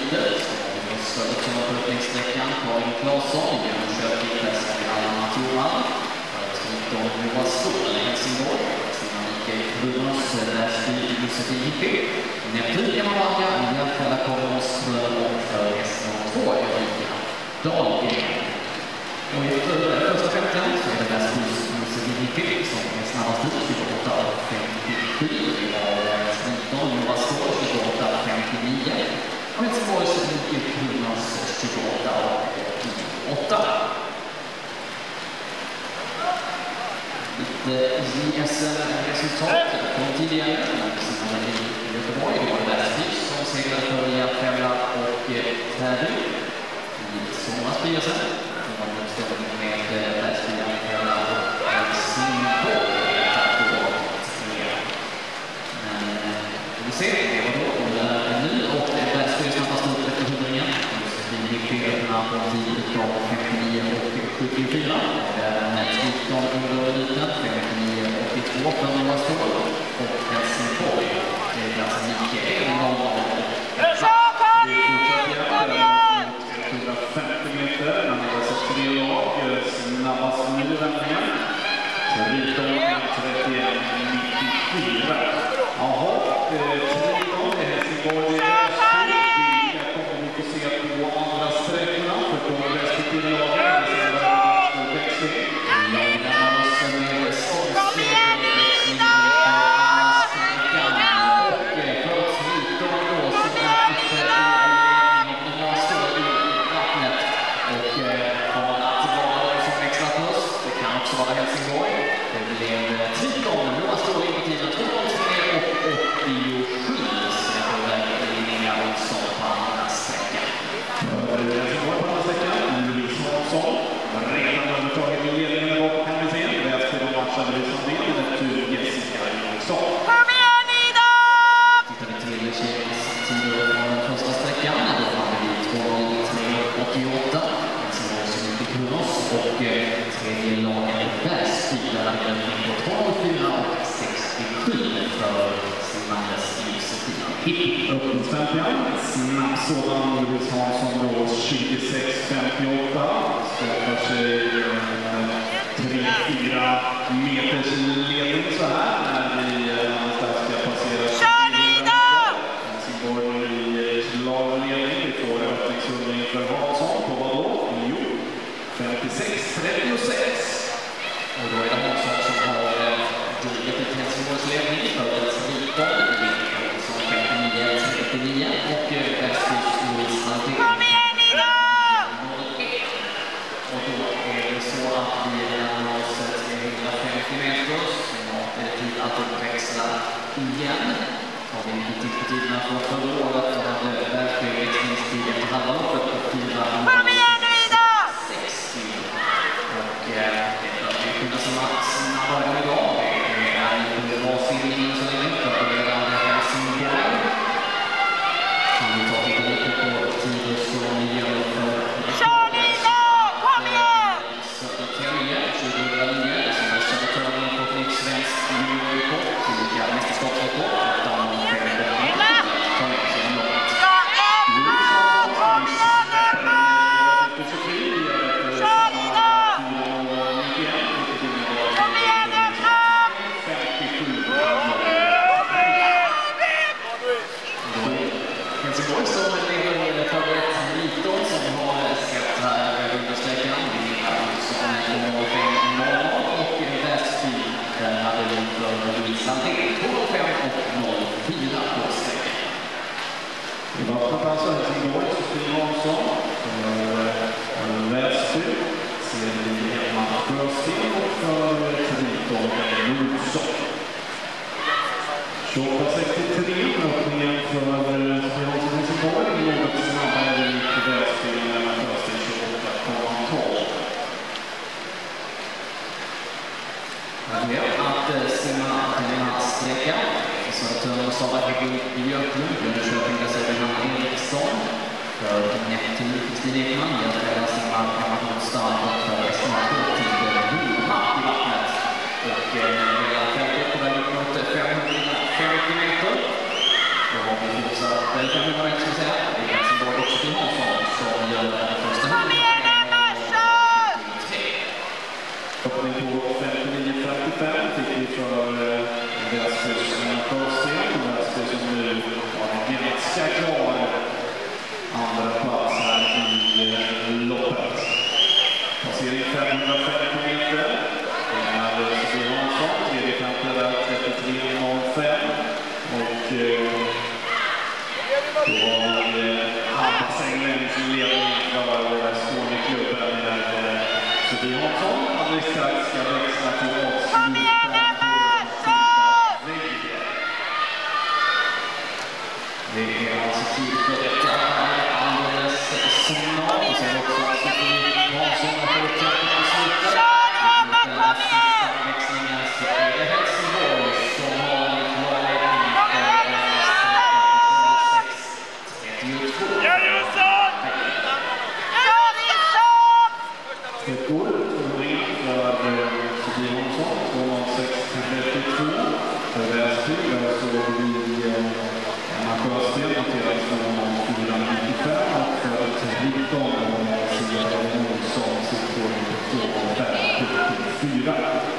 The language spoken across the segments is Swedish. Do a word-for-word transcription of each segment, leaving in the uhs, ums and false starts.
slutet. Södertörn på öppningssträckan, Karin Claesson, Jönköping, Västby, Alma Torman. Tritton, Johan Ståhl, Helsingborg. Stina Mikael Brunos, Västby, Josefin Hippy. Neptun, Emmanuel, Järfälla, Korvås, Fröl och för hästen två, Ulrika Dahlgren. Och i första femton så är det Västby, Josefin Hippy som är snabbast ut, tjugoåtta femtiosju. Vi har Tritton, Johan Ståhl, tjugoåtta femtionio. Och Helsingborgs Mikael Brunos, tjugoåtta åtta. Lite J S N-resultat från tidigare. I Göteborg var det Västby som segrade för Järfälla och Täby. I sommarstyrelsen var det uppställning med Västby, Järfälla och Helsingborg. Men vi ser, det var då nu och Västby snabbast upp efter hundringen. Vi gick fyra på tio av femtionio och sjuttiofyra. Med tretton under liten, femtionio och åttiotvå för Johan Ståhl och Helsingborg. Det är ganska mycket en gång av hundrafemtio meter, han har sett tre lag, snabbast nu vändningen. Tritton trettioett nittiofyra. Jaha, Tritton är Helsingborg. Jag kommer vi få se på andra sträckorna för de respektive lagen. Helsingborg. Det blev tretton. Johan Ståhl in på tiden. två noll tre och åttiosju. Så jag får väl Linnea Olsson på andra sträckan. Helsingborg på andra sträckan. Louise Hansson. Redan övertaget i ledningen bakom kan vi se. Väster och matchade Louise Hansson. Det är tur Jessica Johansson. Kom igen Ida! Tittar vi till tjejens tider från den första sträckan. Då hade vi två noll tre åttioåtta. Helsingborg som inte Kronos. Och tredje lagen Västby. Där hade den på tolv fyra och sextiosju för Simandes Josefin Hippy. Öppningsfemtian. Snabb sådan Louise Hansson då tjugosex femtioåtta. Skapar sig tre fyra meters ledning så här när vi någonstans ska passera. Kör Ida! Helsingborg i lagledning. Vi får öppningsrundning för Hansson på vad då? Jo, femtiosex trettiosex. Och då är det Hansson som har drivet ett Helsingborgs ledning för ett Tritton. Som femtionio trettionio och Västbys Louise Hansson. Kom igen Ida! Och då är det så att vi närmar oss trehundrafemtio meter. Snart är det tid att växla igen. Har vi inte tid på tiderna från förra året och hade Västby växlingstid efter halva loppet på fyra. Kom igen nu Ida! Och det är kunna som att snabbare idag. Det är inte varsinningen så det är inte för det är Helsingborg. Kan vi ta lite lite på tider som vi gör för Kör Ida! Kom igen! Södertälje tjugohundranio som är Södertörn på ett nytt svenskt juniorrekord. Tillika mästerskapsrekord. Utan fem gånger. Ta med sig en långt. Ja, Emma! Kom igen Emma! Kör Ida! Kom igen Emma! Helsingborg som lever för ett Tritton som har sett här under sträckan. Vi har som noll fem noll och Västby där hade vi för Louise Hansson två noll fem och noll fyra på sträckan. Det var alltså Helsingborg, Sofie Hansson, för Västby, ser vi Emma Sjösten och för Tritton Nordson. tjugoåtta sextiotre, öppningen för Sofie Hansson Helsingborg, något snabbare i Västby när man Sjösten tjugoåtta tolv. Jag vet att Sima denna sträcka Södertörn och Sara Hägglund Björklund, Jönköping där ser vi Hanna Eriksson för Neptun, Kristin Ekman, Järfälla, Sima, Hammarby, Stark och för Esmarko till Nordmark i vattnet. Och hela fältet på väg upp mot femhundrafemtio meter. Då har vi fortsatt femhundra meter ska vi säga. Det är Helsingborg Väsbys försten. Väsby som nu har en ganska klar andra plats här i loppet. Passering femhundrafemtio meter. Det är Sofie Hansson, tredje kanten trettiotre noll fem. Och då har vi Hampus Englund som leder inför Skåneklubben där Sofie Hansson alldeles strax ska växla till oss. Kom igen Emma! Kör! Det är alltså tid för detta alldeles snart. Vi ser också att Sofie Hansson har fått tempo på slutet. Kör nu Emma, kom igen! Växlingen så är det Helsingborg som har en klar ledning Kom igen Nilsson! trettiotvå. Kör Nilsson! Kör Nilsson! Ett år för Sofie Hansson, två noll sex trettiotvå. För Väsby, där såg vi Emma Sjösten noteras två noll fyra nittiofem och för tretton och Sofie Hansson sitt två noll fem sjuttiofyra.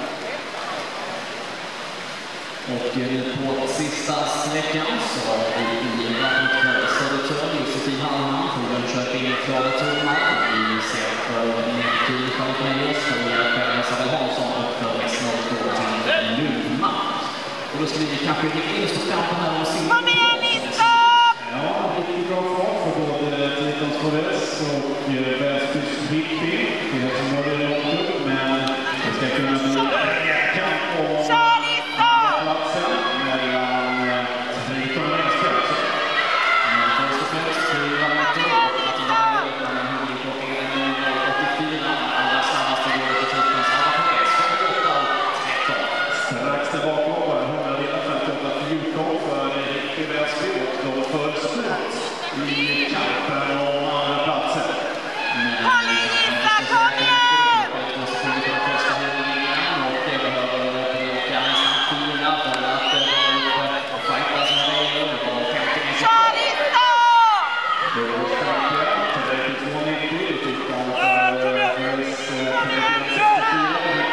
Och på sista sträckan så har vi i Rannet för Södertörn, Josefin Hallman, för Jönköping klara tummar. Vi ser för Nicky Falkmejers, för Isabel Hansson och för snart då till Lundma. Och då ska vi kanske rikta in oss på kampen här och se. Kom igen Nilsson! Ja, riktigt bra fart för både Titans Forest och Väsbys Pippi. Det är som var det långt upp, men det ska kunna bli en kamp om Kör Nilsson! platsen mellan Triton och Väsbys. Men först och främst till Rannet och att det här är öppna med huvudklockan noll åttiofyra. Allra snabbaste går till Titans Forest, femtioåtta tretton. Strax tillbaka var hundra femtioåtta fjorton för Ricky Väsby och de för slut i kampen om andra platsen. Kom Lisa, kom igen! Jag måste få lite första höjningen och det behöver åka nästan fyra för att vara uppe och fightas med Reijer. Det var femtio meter Kör kvar. Nilsson! Det var starka, trettiotvå nittio, utan för Väs trettiofyra,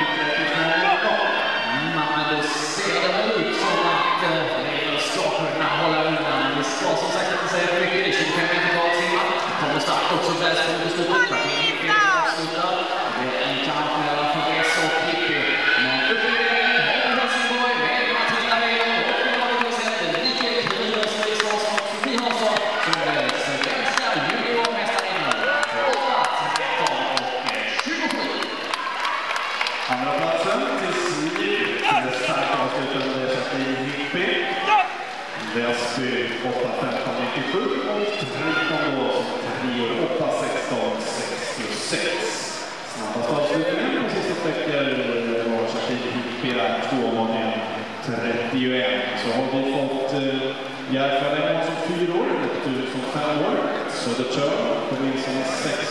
Men då ser det ut som att Reijer ska kunna hålla undan. Det ska som sagt inte säga för mycket. tjugofem meter kvar till simma. Kommer starkt också Väsby på beslutet. Det är en kamp mellan Forest och Pippi. Men upp i vägen har Helsingborg med Matilda Reijer och nu har vi då sett Nike Kryger som är så som Sofie Hansson som är svenska juniormästarinnan. åtta tretton och tjugosju. andra platsen till Sverige. Det är starkt avslutande Jacqueline Hippi. Väsby åtta femton nittiosju och Triton då tre åtta sexton sextiosex. Snabbast avslutningen på sista sträckor var Jacqueline Hippi där två gånger trettioett. Så har vi fått eh, Järfälla som fyra år, Tur som fem år. Södertörn på vinst som sex.